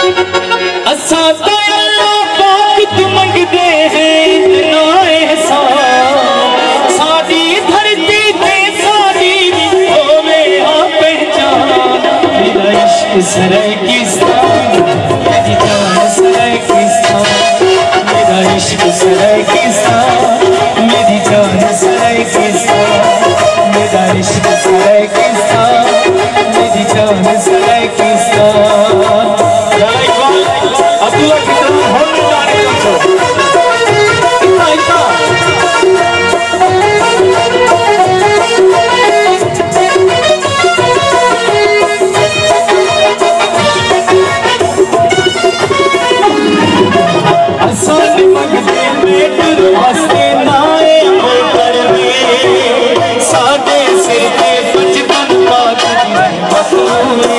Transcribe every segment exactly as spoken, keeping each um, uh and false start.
असा तो अल्लाह पाक तू मंगदे हैं इतना एहसान, साडी धरती ते साडी होवे आ पहचान। मेरा इश्क सराइकिस्तान, मेरी जान सराइकिस्तान, मेरा इश्क सराइकिस्तान, मेरी जान सराइकिस्तान, मेरा इश्क सराइकिस्तान, मेरी जान सराइकिस्तान। अब्दुल्ला की तरफ होने जाने का इतना इतना आसान मंगते बेटर वास्ते नाए मोटर में साडे सिर ते बचपन पाक बतूए।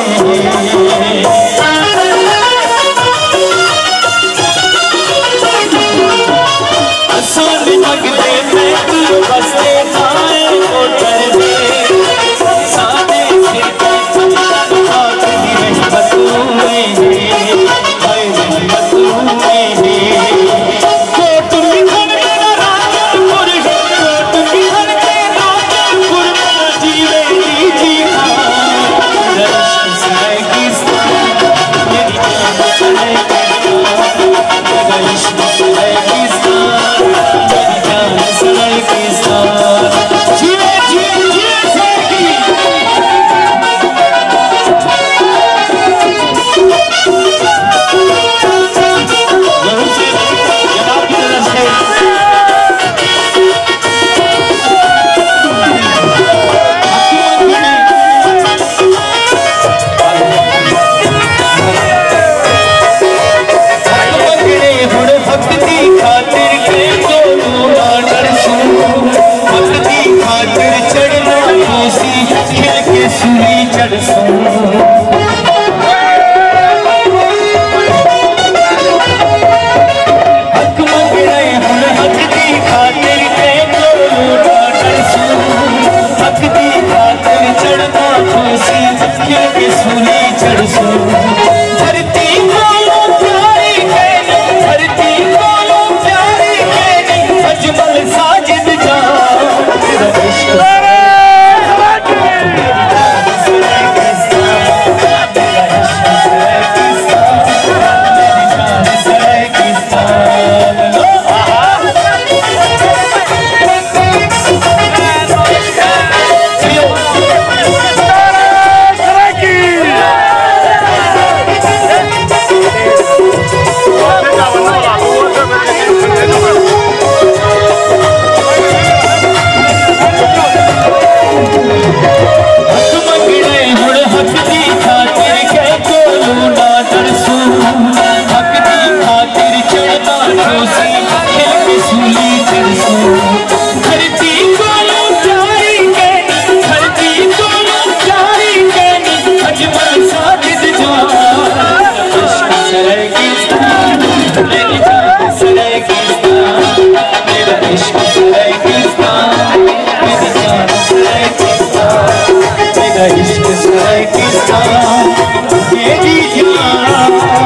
इश्क सराइकिस्तान, मेरी जान